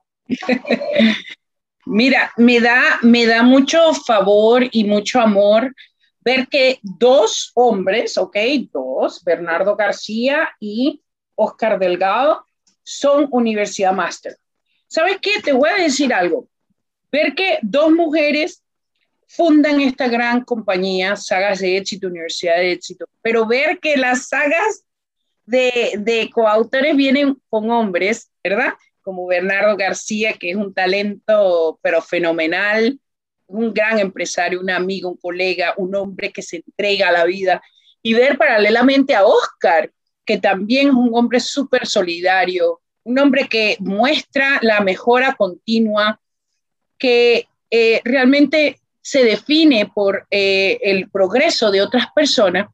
Mira, me da, me da mucho favor y mucho amor ver que dos hombres, ok, dos, Bernardo García y Oscar Delgado, son Universidad Máster. ¿Sabes qué? Te voy a decir algo. Ver que dos mujeres fundan esta gran compañía, Sagas de Éxito, Universidad de Éxito, pero ver que las sagas de, de coautores vienen con hombres, ¿verdad? Como Bernardo García, que es un talento pero fenomenal, un gran empresario, un amigo, un colega, un hombre que se entrega a la vida, y ver paralelamente a Oscar, que también es un hombre súper solidario, un hombre que muestra la mejora continua, que eh, realmente se define por eh, el progreso de otras personas,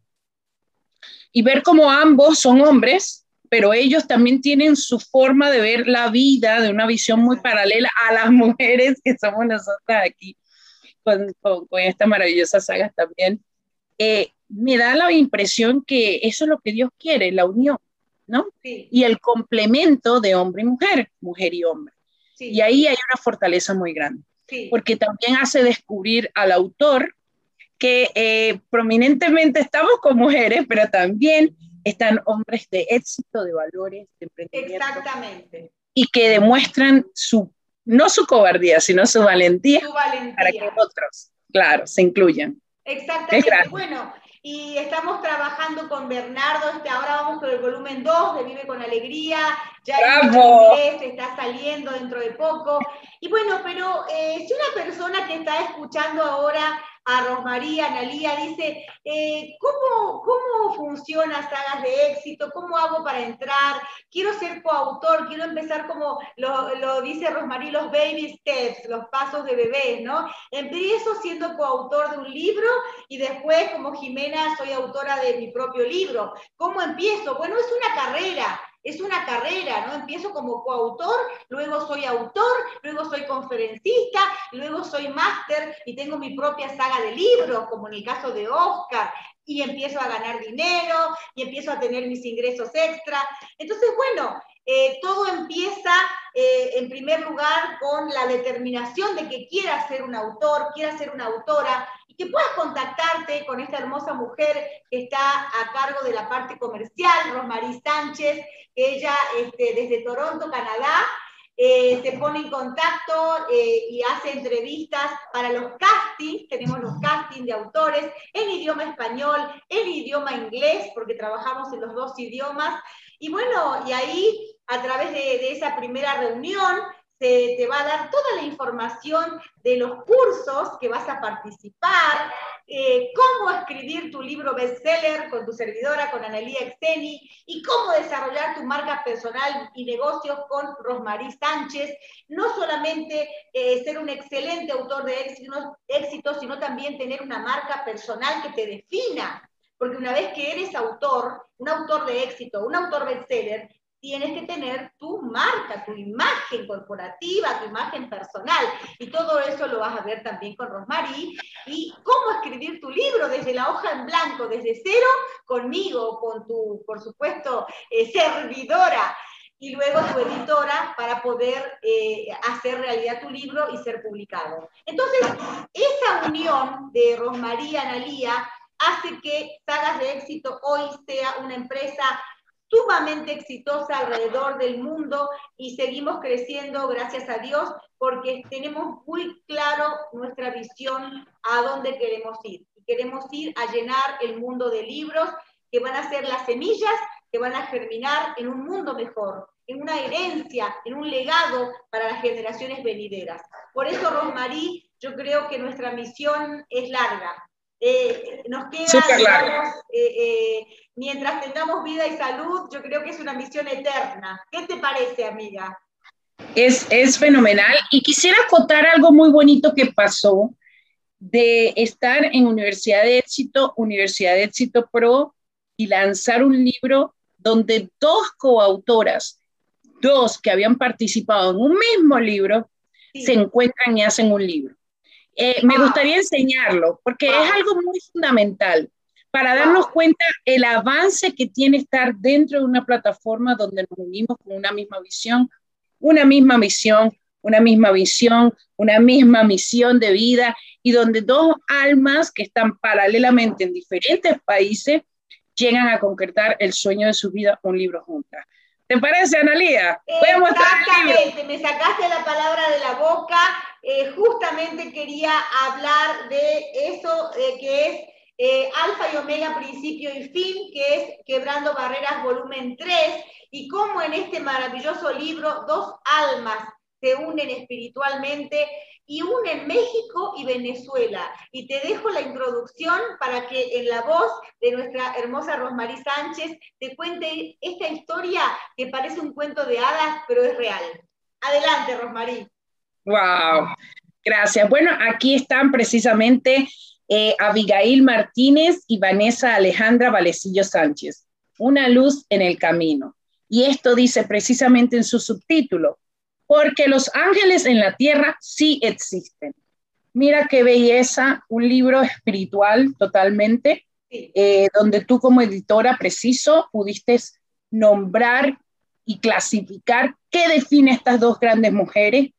y ver cómo ambos son hombres, pero ellos también tienen su forma de ver la vida, de una visión muy paralela a las mujeres que somos nosotras aquí, con, con, con estas maravillosas sagas también. Eh, me da la impresión que eso es lo que Dios quiere, la unión, ¿no? Sí. Y el complemento de hombre y mujer, mujer y hombre. Sí. Y ahí hay una fortaleza muy grande, sí. Porque también hace descubrir al autor que eh, prominentemente estamos con mujeres, pero también están hombres de éxito, de valores, de emprendimiento. Exactamente. Y que demuestran su, no su cobardía, sino su valentía, su valentía. Para que otros, claro, se incluyan. Exactamente. Bueno, y estamos trabajando con Bernardo, este, ahora vamos por el volumen dos de Vive con Alegría, ya ¡Bravo! el inglés está saliendo dentro de poco. Y bueno, pero eh, si una persona que está escuchando ahora a Rosmarie, a Analía, dice, eh, ¿cómo, ¿cómo funciona Sagas de Éxito? ¿Cómo hago para entrar? Quiero ser coautor, quiero empezar como lo, lo dice Rosmarie, los baby steps, los pasos de bebé, ¿no? Empiezo siendo coautor de un libro y después, como Jimena, soy autora de mi propio libro. ¿Cómo empiezo? Bueno, es una carrera. Es una carrera, ¿no? Empiezo como coautor, luego soy autor, luego soy conferencista, luego soy máster y tengo mi propia saga de libros, como en el caso de Oscar. y empiezo a ganar dinero, y empiezo a tener mis ingresos extra. Entonces, bueno, eh, todo empieza eh, en primer lugar con la determinación de que quieras ser un autor, quieras ser una autora, y que puedas contactarte con esta hermosa mujer que está a cargo de la parte comercial, Rosmarie Sánchez, que ella este, desde Toronto, Canadá, Eh, se pone en contacto eh, y hace entrevistas para los castings. Tenemos los castings de autores en idioma español, en idioma inglés, porque trabajamos en los dos idiomas. Y bueno, y ahí, a través de, de esa primera reunión, se te va a dar toda la información de los cursos que vas a participar, eh, cómo escribir tu libro bestseller con tu servidora, con Analía Xeni, y cómo desarrollar tu marca personal y negocios con Rosmarie Sánchez. No solamente eh, ser un excelente autor de éxito, éxito, sino también tener una marca personal que te defina. Porque una vez que eres autor, un autor de éxito, un autor bestseller, tienes que tener tu marca, tu imagen corporativa, tu imagen personal, y todo eso lo vas a ver también con Rosmarie, y cómo escribir tu libro desde la hoja en blanco, desde cero, conmigo, con tu, por supuesto, eh, servidora, y luego tu editora, para poder eh, hacer realidad tu libro y ser publicado. Entonces, esa unión de Rosmarie y Analía hace que Sagas de Éxito hoy sea una empresa sumamente exitosa alrededor del mundo, y seguimos creciendo, gracias a Dios, porque tenemos muy claro nuestra visión a dónde queremos ir. Y queremos ir a llenar el mundo de libros que van a ser las semillas que van a germinar en un mundo mejor, en una herencia, en un legado para las generaciones venideras. Por eso, Rosmarie, yo creo que nuestra misión es larga. Eh, nos queda, digamos, eh, eh, mientras tengamos vida y salud, yo creo que es una misión eterna. ¿Qué te parece, amiga? Es, es fenomenal, y quisiera acotar algo muy bonito que pasó de estar en Universidad de Éxito, Universidad de Éxito Pro, y lanzar un libro donde dos coautoras, dos que habían participado en un mismo libro, sí, se encuentran y hacen un libro. Eh, me gustaría enseñarlo, porque es algo muy fundamental para darnos cuenta el avance que tiene estar dentro de una plataforma donde nos unimos con una misma visión, una misma misión, una misma visión, una misma misión de vida, y donde dos almas que están paralelamente en diferentes países llegan a concretar el sueño de su vida, un libro juntas. ¿Te parece, Analía? Exactamente, me sacaste la palabra de la boca. Eh, justamente quería hablar de eso, eh, que es eh, Alfa y Omega, principio y fin, que es Quebrando Barreras, volumen tres, y cómo en este maravilloso libro dos almas se unen espiritualmente y unen México y Venezuela. Y te dejo la introducción para que en la voz de nuestra hermosa Rosmarie Sánchez te cuente esta historia que parece un cuento de hadas, pero es real. Adelante, Rosmarie. Wow, gracias. Bueno, aquí están precisamente eh, Abigail Martínez y Vanessa Alejandra Valecillo Sánchez, Una luz en el camino. Y esto dice precisamente en su subtítulo: porque los ángeles en la tierra sí existen. Mira qué belleza, un libro espiritual totalmente, eh, donde tú como editora preciso pudiste nombrar y clasificar qué define a estas dos grandes mujeres,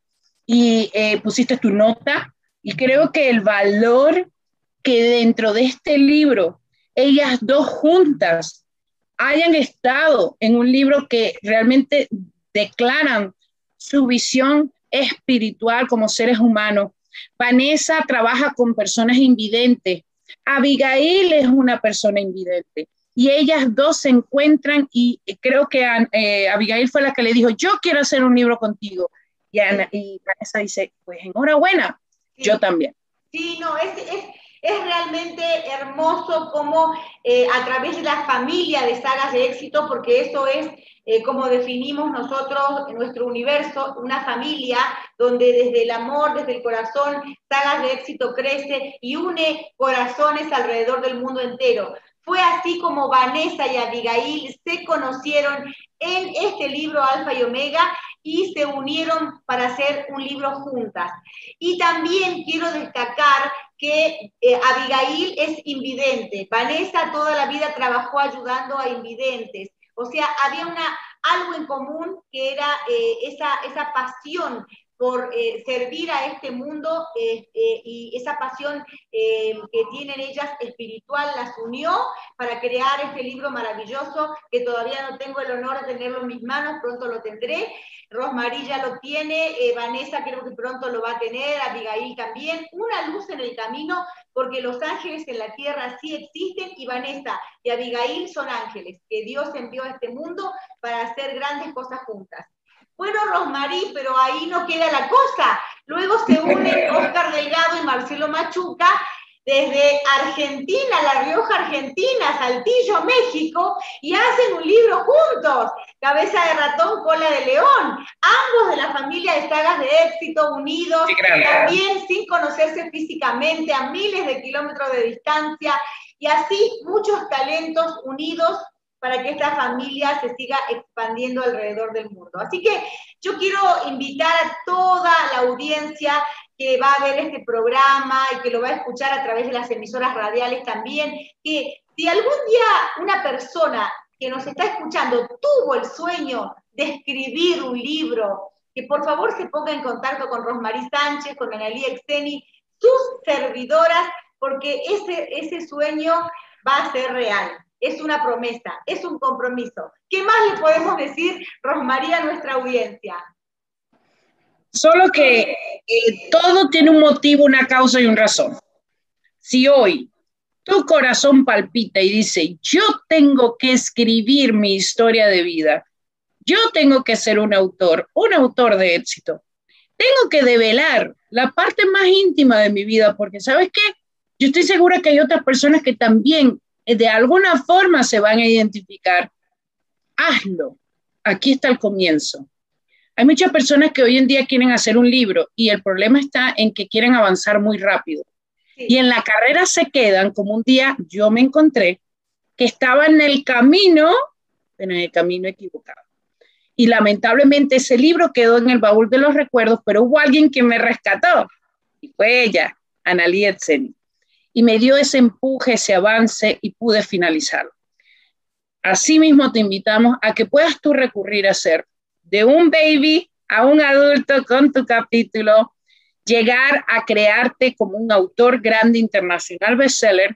y eh, pusiste tu nota, y creo que el valor que dentro de este libro ellas dos juntas hayan estado en un libro que realmente declaran su visión espiritual como seres humanos. Vanessa trabaja con personas invidentes, Abigail es una persona invidente, y ellas dos se encuentran, y creo que eh, Abigail fue la que le dijo: yo quiero hacer un libro contigo. Y, Ana, y Vanessa dice: pues enhorabuena, sí, yo también. Sí, no, es, es, es realmente hermoso como eh, a través de la familia de Sagas de Éxito, porque eso es eh, como definimos nosotros en nuestro universo, una familia donde desde el amor, desde el corazón, Sagas de Éxito crece y une corazones alrededor del mundo entero. Fue así como Vanessa y Abigail se conocieron en este libro Alfa y Omega, y se unieron para hacer un libro juntas. Y también quiero destacar que eh, Abigail es invidente. Vanessa toda la vida trabajó ayudando a invidentes. O sea, había una, algo en común que era eh, esa, esa pasión por eh, servir a este mundo eh, eh, y esa pasión eh, que tienen ellas espiritual las unió para crear este libro maravilloso que todavía no tengo el honor de tenerlo en mis manos, pronto lo tendré. Rosmarie ya lo tiene, eh, Vanessa creo que pronto lo va a tener, Abigail también. Una luz en el camino, porque los ángeles en la tierra sí existen, y Vanessa y Abigail son ángeles que Dios envió a este mundo para hacer grandes cosas juntas. Bueno, Rosmarie, pero ahí no queda la cosa. Luego se unen Oscar Delgado y Marcelo Machuca desde Argentina, La Rioja, Argentina, Saltillo, México, y hacen un libro juntos, Cabeza de Ratón, Cola de León, ambos de la familia de Sagas de Éxito, unidos, también sin conocerse físicamente, a miles de kilómetros de distancia, y así muchos talentos unidos para que esta familia se siga expandiendo alrededor del mundo. Así que yo quiero invitar a toda la audiencia que va a ver este programa y que lo va a escuchar a través de las emisoras radiales también, que si algún día una persona que nos está escuchando tuvo el sueño de escribir un libro, que por favor se ponga en contacto con Rosmarie Sánchez, con Analía Exeni, sus servidoras, porque ese, ese sueño va a ser real. Es una promesa, es un compromiso. ¿Qué más le podemos decir, Rosmarie, a nuestra audiencia? Solo que eh, todo tiene un motivo, una causa y una razón. Si hoy tu corazón palpita y dice, yo tengo que escribir mi historia de vida, yo tengo que ser un autor, un autor de éxito, tengo que develar la parte más íntima de mi vida, porque ¿sabes qué? Yo estoy segura que hay otras personas que también de alguna forma se van a identificar. Hazlo. Aquí está el comienzo. Hay muchas personas que hoy en día quieren hacer un libro y el problema está en que quieren avanzar muy rápido. Sí. Y en la carrera se quedan, como un día yo me encontré, que estaba en el camino, pero en el camino equivocado. Y lamentablemente ese libro quedó en el baúl de los recuerdos, pero hubo alguien que me rescató. Y fue ella, Analía Exeni. Y me dio ese empuje, ese avance y pude finalizarlo. Asimismo te invitamos a que puedas tú recurrir a ser de un baby a un adulto con tu capítulo, llegar a crearte como un autor grande internacional bestseller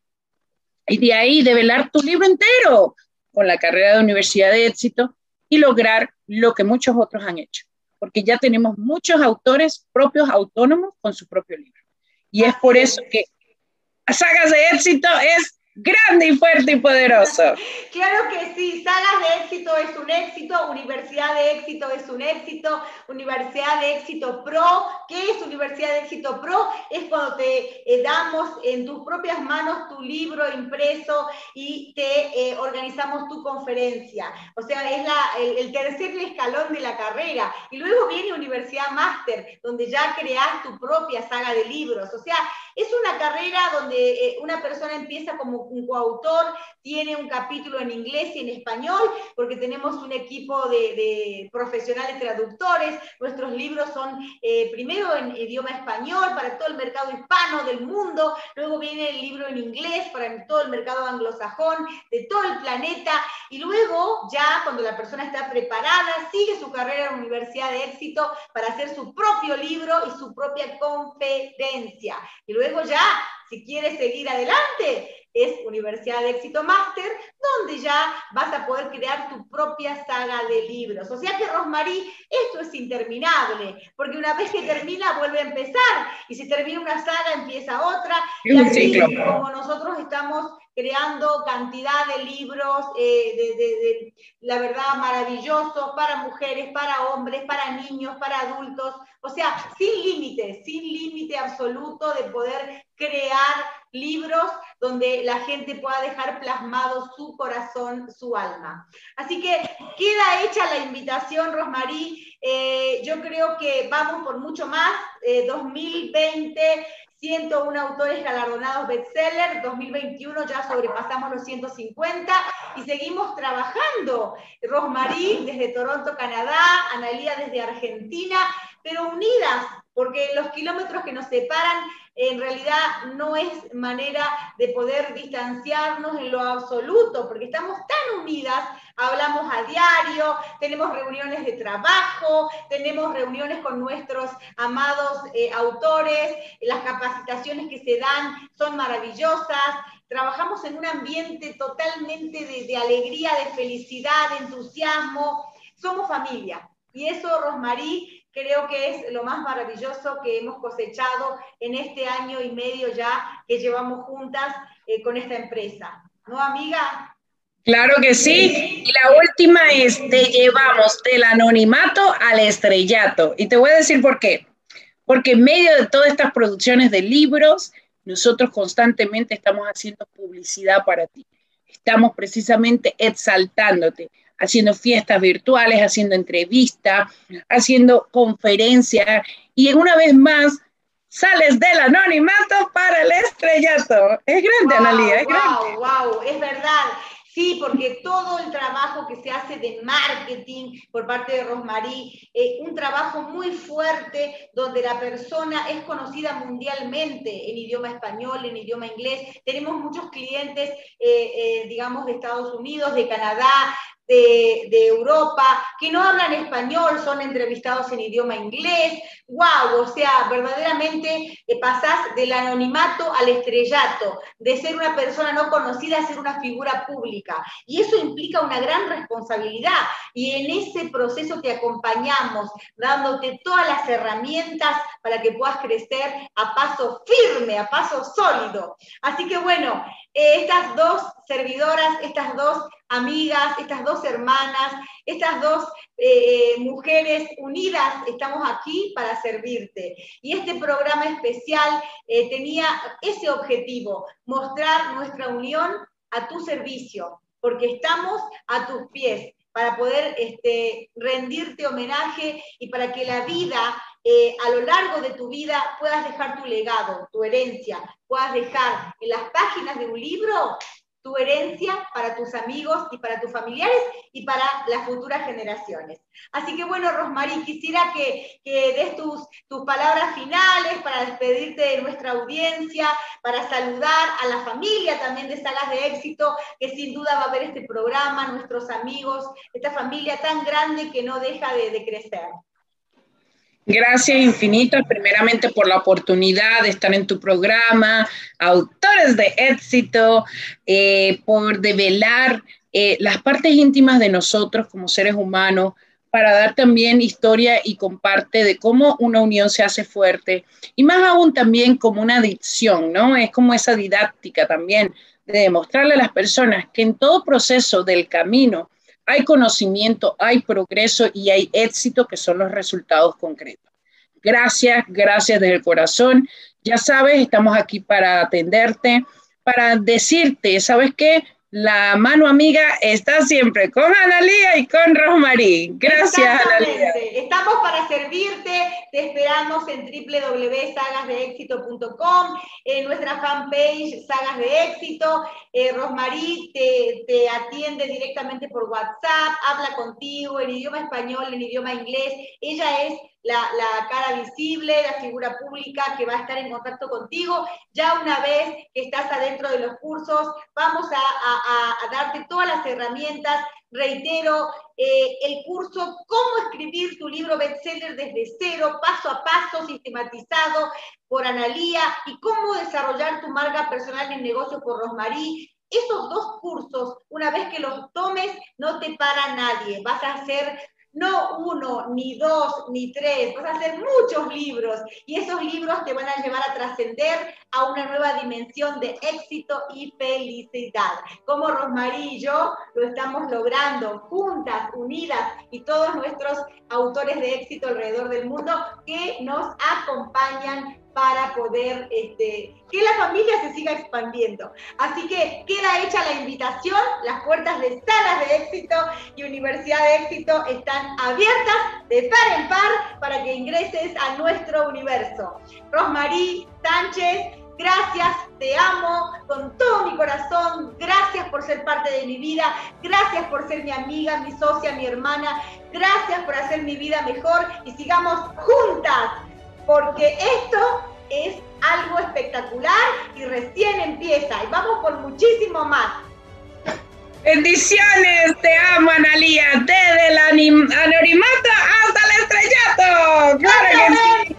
y de ahí develar tu libro entero con la carrera de Universidad de Éxito y lograr lo que muchos otros han hecho. Porque ya tenemos muchos autores propios autónomos con su propio libro. Y es por eso que Sagas de Éxito es grande y fuerte y poderoso. Claro que sí, Sagas de Éxito es un éxito, Universidad de Éxito es un éxito, Universidad de Éxito Pro. ¿Qué es Universidad de Éxito Pro? Es cuando te eh, damos en tus propias manos tu libro impreso y te eh, organizamos tu conferencia. O sea, es la, el, el tercer escalón de la carrera. Y luego viene Universidad Máster, donde ya creas tu propia saga de libros. O sea, es una carrera donde eh, una persona empieza como un coautor, tiene un capítulo en inglés y en español, porque tenemos un equipo de, de profesionales traductores. Nuestros libros son eh, primero en idioma español para todo el mercado hispano del mundo, luego viene el libro en inglés para todo el mercado anglosajón de todo el planeta, y luego ya cuando la persona está preparada, sigue su carrera en la Universidad de Éxito para hacer su propio libro y su propia conferencia. Y luego ya, si quieres seguir adelante, es Universidad de Éxito Máster, donde ya vas a poder crear tu propia saga de libros. O sea que, Rosmarie, esto es interminable, porque una vez que termina, vuelve a empezar, y si termina una saga, empieza otra, y así como nosotros estamos creando cantidad de libros, eh, de, de, de, la verdad, maravillosos, para mujeres, para hombres, para niños, para adultos, o sea, sin límite, sin límite absoluto de poder crear libros donde la gente pueda dejar plasmado su corazón, su alma. Así que queda hecha la invitación, Rosmarie. Eh, yo creo que vamos por mucho más. Eh, dos mil veinte ciento uno autores galardonados bestseller, dos mil veintiuno ya sobrepasamos los ciento cincuenta y seguimos trabajando. Rosmarie desde Toronto, Canadá, Analía desde Argentina, pero unidas, porque los kilómetros que nos separan en realidad no es manera de poder distanciarnos en lo absoluto, porque estamos tan unidas, hablamos a diario, tenemos reuniones de trabajo, tenemos reuniones con nuestros amados eh, autores, las capacitaciones que se dan son maravillosas, trabajamos en un ambiente totalmente de, de alegría, de felicidad, de entusiasmo, somos familia, y eso, Rosmarie, creo que es lo más maravilloso que hemos cosechado en este año y medio ya que llevamos juntas eh, con esta empresa. ¿No, amiga? Claro que sí. Y la última es, te llevamos del anonimato al estrellato. Y te voy a decir por qué. Porque en medio de todas estas producciones de libros, nosotros constantemente estamos haciendo publicidad para ti. Estamos precisamente exaltándote, haciendo fiestas virtuales, haciendo entrevistas, haciendo conferencias, y una vez más sales del anonimato para el estrellato. Es grande, wow, Analía, es wow, grande. Wow, es verdad. Sí, porque todo el trabajo que se hace de marketing por parte de Rosmarie, eh, un trabajo muy fuerte donde la persona es conocida mundialmente en idioma español, en idioma inglés. Tenemos muchos clientes, eh, eh, digamos, de Estados Unidos, de Canadá, De, de Europa, que no hablan español, son entrevistados en idioma inglés. ¡Wow! O sea, verdaderamente eh, pasás del anonimato al estrellato, de ser una persona no conocida a ser una figura pública. Y eso implica una gran responsabilidad. Y en ese proceso te acompañamos, dándote todas las herramientas para que puedas crecer a paso firme, a paso sólido. Así que bueno, eh, estas dos servidoras, estas dos amigas, estas dos hermanas, estas dos eh, mujeres unidas, estamos aquí para servirte. Y este programa especial eh, tenía ese objetivo, mostrar nuestra unión a tu servicio, porque estamos a tus pies, para poder este, rendirte homenaje y para que la vida, eh, a lo largo de tu vida, puedas dejar tu legado, tu herencia, puedas dejar en las páginas de un libro tu herencia para tus amigos y para tus familiares y para las futuras generaciones. Así que bueno, Rosmarie, quisiera que, que des tus, tus palabras finales para despedirte de nuestra audiencia, para saludar a la familia también de Sagas de Éxito, que sin duda va a ver este programa, nuestros amigos, esta familia tan grande que no deja de, de crecer. Gracias infinitas, primeramente por la oportunidad de estar en tu programa, Autores de Éxito, eh, por develar eh, las partes íntimas de nosotros como seres humanos, para dar también historia y comparte de cómo una unión se hace fuerte, y más aún también como una adicción, ¿no? Es como esa didáctica también, de demostrarle a las personas que en todo proceso del camino hay conocimiento, hay progreso y hay éxito, que son los resultados concretos. Gracias, gracias desde el corazón. Ya sabes, estamos aquí para atenderte, para decirte, ¿sabes qué? La mano amiga está siempre con Analía y con Rosmarie. Gracias, Analía. Estamos para servirte. Te esperamos en w w w punto sagas de éxito punto com, en nuestra fanpage Sagas de Éxito. Eh, Rosmarie te, te atiende directamente por WhatsApp, habla contigo en idioma español, en idioma inglés. Ella es La, la cara visible, la figura pública que va a estar en contacto contigo. Ya una vez que estás adentro de los cursos, vamos a, a, a darte todas las herramientas. Reitero, eh, el curso Cómo escribir tu libro bestseller desde cero, paso a paso, sistematizado por Analía, y Cómo desarrollar tu marca personal en negocios por Rosmarie. Esos dos cursos, una vez que los tomes, no te para nadie. Vas a hacer no uno, ni dos, ni tres, vas a hacer muchos libros, y esos libros te van a llevar a trascender a una nueva dimensión de éxito y felicidad. Como Rosmarie y yo lo estamos logrando, juntas, unidas, y todos nuestros autores de éxito alrededor del mundo que nos acompañan para poder este, que la familia se siga expandiendo. Así que queda hecha la invitación, las puertas de Salas de Éxito y Universidad de Éxito están abiertas de par en par para que ingreses a nuestro universo. Rosmarie Sánchez, gracias, te amo con todo mi corazón, gracias por ser parte de mi vida, gracias por ser mi amiga, mi socia, mi hermana, gracias por hacer mi vida mejor y sigamos juntas, porque esto es algo espectacular y recién empieza y vamos por muchísimo más. Bendiciones, te amo, Analía, desde el anonimato hasta el estrellato. ¡Claro que sí!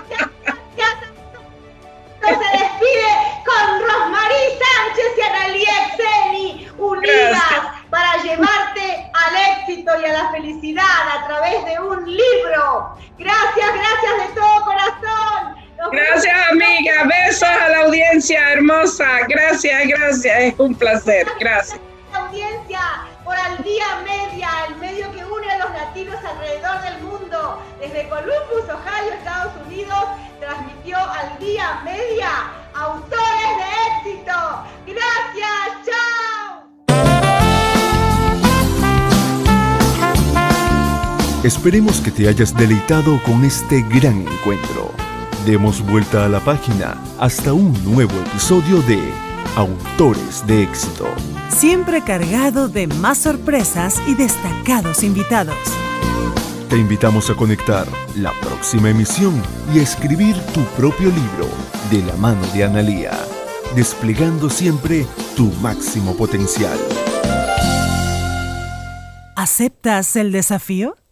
Se despide con Rosmarie Sánchez y Analía Exeni, unidas Gracias. Para llevarte al éxito y a la felicidad a través de un libro. Gracias, gracias de todo corazón. Nos gracias, amiga. Besos a la audiencia hermosa. Gracias, gracias. Es un placer. Gracias. Audiencia por Al Día Media, el medio que une a los latinos alrededor del mundo. Desde Columbus, Ohio, Estados Unidos, transmitió Al Día Media, autores de éxito. Gracias, chao. Esperemos que te hayas deleitado con este gran encuentro. Demos vuelta a la página hasta un nuevo episodio de Autores de Éxito. Siempre cargado de más sorpresas y destacados invitados. Te invitamos a conectar la próxima emisión y a escribir tu propio libro de la mano de Analía, desplegando siempre tu máximo potencial. ¿Aceptas el desafío?